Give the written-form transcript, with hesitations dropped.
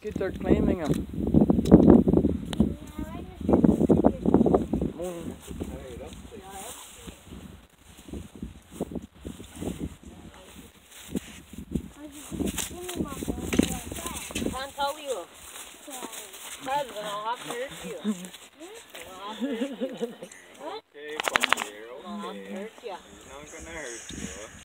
Kids are claiming him. Han tog jo. Kalven har haft hurt ju. Okay, puppy, okay. Han har haft hurt ja. He's not gonna hurt you.